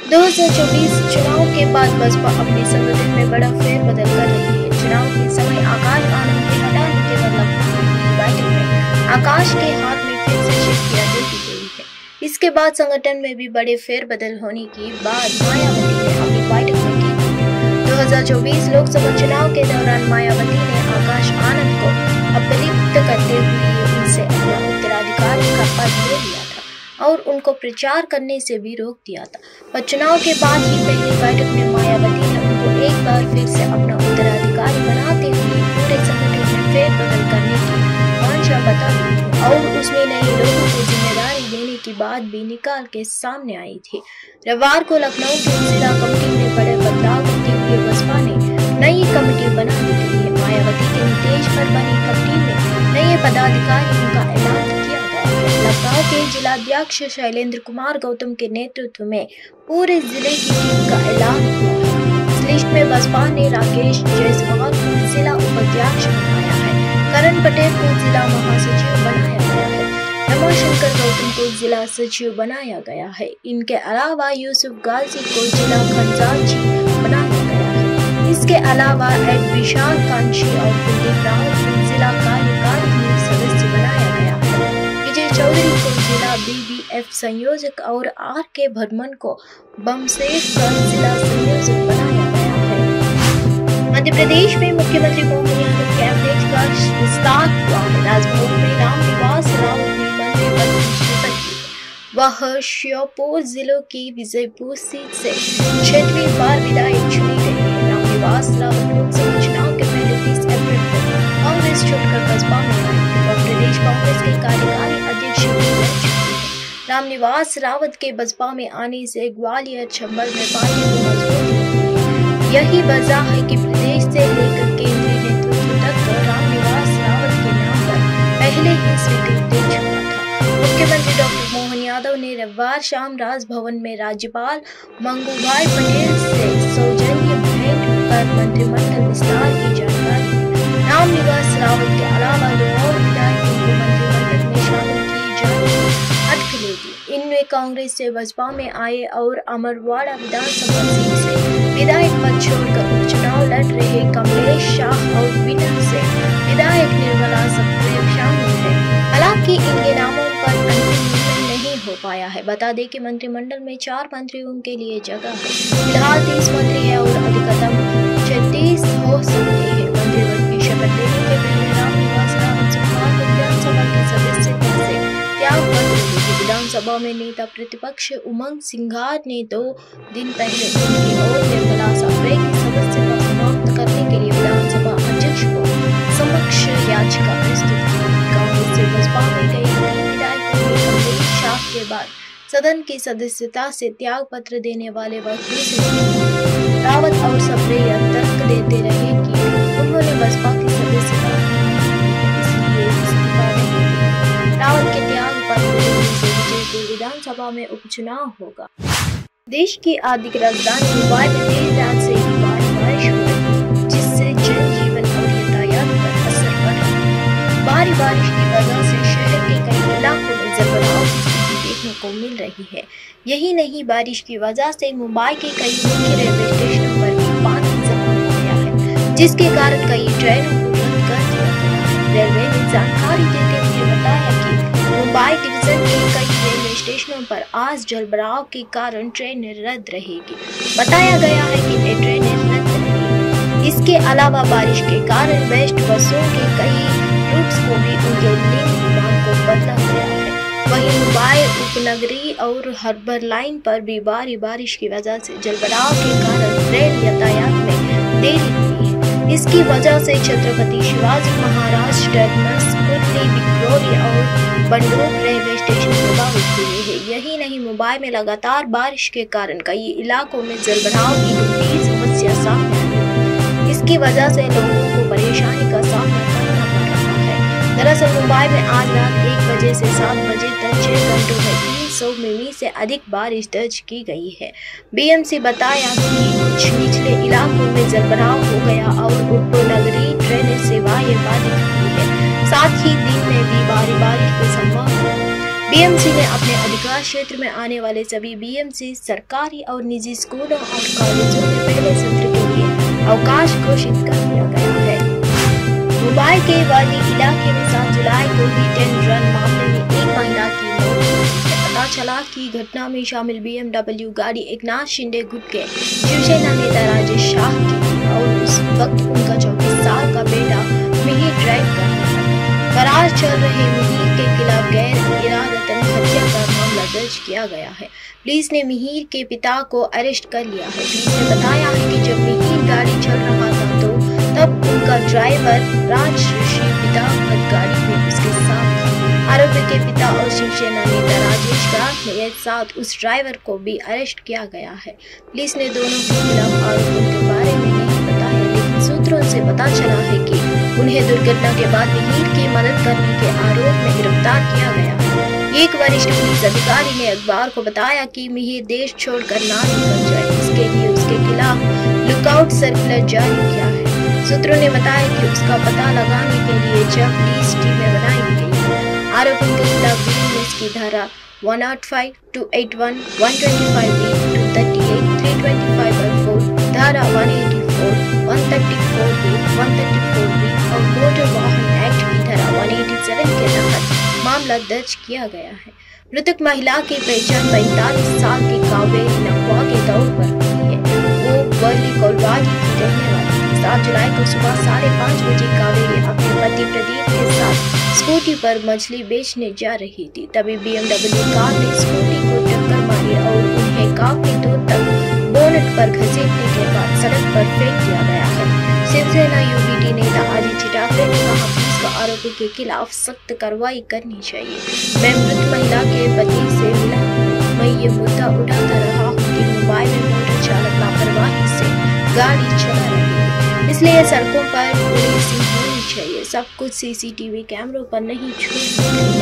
2024 चुनाव के बाद बसपा अपने संगठन में बड़ा फेरबदल कर रही है। चुनाव के समय आकाश आनंद के हटाने के बदलाव बैठक में आकाश के हाथ में फिर से शिष्टियां दे दी गई है। इसके बाद संगठन में भी बड़े फेरबदल होने के बाद मायावती ने अपनी बैठक में की 2024 लोकसभा चुनाव के दौरान मायावती ने आकाश आनंद को अपलिप्त करते हुए उनसे अपना उत्तराधिकारी का पद ले लिया था और उनको प्रचार करने से भी रोक दिया था। पर चुनाव के बाद ही पहली बैठक में मायावती ने उनको एक बार फिर से अपना उत्तराधिकारी बनाते हुए पूरे संगठन में फेरबदल करने की मंशा बता दी और उसमें नए लोगों को जिम्मेदारी देने की बात भी निकाल के सामने आई थी। रविवार को लखनऊ की जिला कमेटी में बड़े बदलाव करते हुए बसपा ने नई कमेटी बना दी गई है। मायावती के निर्देश पर बनी कमेटी में नए पदाधिकारियों का ऐलान किया गया है। लखनऊ के जिलाध्यक्ष शैलेंद्र कुमार गौतम के नेतृत्व में पूरे जिले की टीम का ऐलान हुआ है। इस लिस्ट में बसपा ने राकेश जायसवाल को जिला उपाध्यक्ष बनाया है, करण पटेल को जिला महासचिव बनाया गया है, रमाशंकर गौतम को जिला सचिव बनाया गया है। इनके अलावा यूसुफ गाजी को जिला खजांची बनाया गया है। इसके अलावा एड विशाल कांशी और कुलदीप राव को जिला कार्यकारिणी सदस्य बनाया गया है। विजय चौधरी को जिला BBF संयोजक और RK भरमन को बमसेर का जिला संयोजक बनाया गया है। मध्य प्रदेश में मुख्यमंत्री मोहन यादव कैबिनेट का विस्तार हुआ है। राजभवन में रामनिवास रावत ने मंत्रिपद की शपथ ली। वह श्योपुर जिलों की विजयपुर सीट से 6वीं बार विधायक चुनी गई है। रामनिवास रावत लोकसभा चुनाव के पहले 30 अप्रैल को कांग्रेस छोड़कर बसपा में आई थी। वह प्रदेश कांग्रेस के कार्यकारी अध्यक्ष भी रह चुकी है। रामनिवास रावत के बसपा में आने से ग्वालियर चंबल में पार्टी को मजबूती मिली है। यही वजह है कि प्रदेश से लेकर केंद्रीय नेतृत्व तक रामनिवास रावत के नाम पर पहले ही स्वीकृति दे चुका था। मुख्यमंत्री डॉक्टर मोहन यादव ने रविवार शाम राजभवन में राज्यपाल मंगूभाई पटेल से सौजन्य भेंट कर मंत्रिमंडल विस्तार की जानकारी दी। रामनिवास रावत के अलावा 2 और विधायकों को मंत्रिमंडल में शामिल किए जाने की अटक ले दी। इनमें कांग्रेस से बसपा में आए और अमरवाड़ा विधानसभा सीट से विधायक पद छोड़कर उपचुनाव लड़ रहे कमलेश शाह और विनर से विधायक निर्मला सप्रेम शामिल है। हालांकि इनके नामों पर अंतिम निर्णय नहीं हो पाया है। बता दें कि मंत्रिमंडल में 4 मंत्रियों के लिए जगह है। फिलहाल 30 मंत्री है और अधिकतम 36 हो सकते हैं। मंत्रिपद की शपथ लेने के पहले रामनिवास रावत सोमवार को विधानसभा के सदस्यता से त्याग पत्र देंगे। विधानसभा में नेता प्रतिपक्ष उमंग सिंघार ने 2 दिन पहले उनकी और निर्मला सप्रेम की सदस्यता समाप्त करने के लिए विधानसभा अध्यक्ष को समक्ष याचिका प्रस्तुत की। कांग्रेस से बसपा में गए 3 विधायकों में कमलेश शाह के बाद सदन की सदस्यता से त्याग पत्र देने वाले वक्त दूसरे रावत और सप्रेम तर्क देते रहे कि उन्होंने बसपा की सदस्यता इसलिए इस्तीफा नहीं दिया। रावत के त्याग पत्र देने से विजयपुर विधानसभा में उपचुनाव होगा। देश की आर्थिक राजधानी मुंबई में देर रात से ही भारी बारिश हो रही है, जिससे जनजीवन और यातायात पर असर पड़ रहा है। भारी बारिश की वजह से शहर के कई इलाकों में जलभराव की स्थिति देखने को मिल रही है। यही नहीं, बारिश की वजह से मुंबई के कई मुख्य रेलवे स्टेशनों पर भी पानी जमा हो गया है, जिसके कारण कई ट्रेनों को रद्द कर दिया गया है। रेलवे ने जानकारी देते हुए बताया कि मुंबई डिवीजन के कई रेलवे स्टेशनों पर आज जलभराव के कारण ट्रेनें रद्द रहेगी। बताया गया है कि ये ट्रेनें रद्द रहेगी। इसके अलावा बारिश के कारण बेस्ट बसों के कई रूट्स को भी उनके लिंक मार्ग को बदला गया है। वहीं मुंबई उपनगरी और हार्बर लाइन पर भी भारी बारिश की वजह से जलभराव के कारण रेल यातायात में देरी हुई है। इसकी वजह से छत्रपति शिवाजी महाराज टर्मिनस, कुर्ली, विक्टोरिया और बंडूक रेलवे स्टेशन प्रभावित हुए हैं। यही नहीं, मुंबई में लगातार बारिश के कारण कई इलाकों में जलभराव की गंभीर समस्या सामने आई है। इसकी वजह से लोगों को परेशानी का सामना करना पड़ रहा है। दरअसल मुंबई में आज रात 1 बजे से 7 बजे तक 6 घंटों में 300 मिमी से अधिक बारिश दर्ज की गई है। BMC बताया कि कुछ निचले इलाकों में जलभराव हो गया और उपनगरीय ट्रेन सेवाएं बाधित हुई है। साथ ही दिन में भी भारी बारिश की संभावना बीएमसी ने अपने अधिकार क्षेत्र में आने वाले सभी बीएमसी, सरकारी और निजी स्कूलों और कॉलेजों में पहले सत्र के लिए अवकाश घोषित कर दिया गया है। मुंबई के वाली इलाके में 7 जुलाई को हिट एंड रन मामले में एक महिला की मौत हुई। पता चला कि घटना में शामिल BMW गाड़ी एकनाथ शिंदे गुट के शिवसेना नेता राजेश शाह की थी और उस वक्त उनका 34 साल का बेटा मिहिर ड्राइव कर रहा था। फरार चल रहे मिहिर के खिलाफ गैर इरादतन हत्या का मामला दर्ज किया गया है। पुलिस ने मिहिर के पिता को अरेस्ट कर लिया है। पुलिस ने बताया है कि जब मिहिर गाड़ी चल रहा था तो तब उनका ड्राइवर राजऋषि पिता गाड़ी में उसके साथ था। आरोपी के पिता और शिवसेना नेता राजेश शाह के साथ उस ड्राइवर को भी अरेस्ट किया गया है। पुलिस ने दोनों के खिलाफ आरोपों के बारे में नहीं बताया, लेकिन सूत्रों से पता चला है कि उन्हें दुर्घटना के बाद मिहिर की मदद करने के आरोप में गिरफ्तार किया गया है। एक वरिष्ठ पुलिस अधिकारी ने अखबार को बताया कि मिहिर देश छोड़कर ना निकल जाए, इसके लिए उसके खिलाफ लुकआउट सर्कुलर जारी किया है। सूत्रों ने बताया कि उसका पता लगाने के लिए जब पुलिस टीमें बनाई गई है। आरोपियों के खिलाफ बीएनएस की धारा 105, 281, 125B, 238, 325/4, धारा 184, 134A, 134B और मोटर वाहन एक्ट की धारा 187 के तहत मामला दर्ज किया गया है। मृतक महिला की पहचान 45 साल की कावेरी नकवा के तौर पर हुई है। वो वर्ली कोलवाड़ी की रहने वाली थी। 7 जुलाई को सुबह 5:30 बजे कावेरी अपने पति प्रदीप के साथ स्कूटी पर मछली बेचने जा रही थी। तभी BMW कार ने स्कूटी को टक्कर मारी और उन्हें काफी दूर तक बोनट पर घसीटने के बाद सड़क पर फेंक दिया गया है। शिवसेना UBT नेता आदित्य ठाकरे ने कहा, पुलिस को आरोपी के खिलाफ सख्त कार्रवाई करनी चाहिए। मैं मृत महिला के पति से मिला हूँ। मैं ये मुद्दा उठाता रहा हूँ कि मुंबई में मोटर चालक लापरवाही से गाड़ी चला रहे हैं, इसलिए सड़कों पर पुलिसिंग होनी चाहिए। सब कुछ CCTV कैमरों पर नहीं छूट सकती है।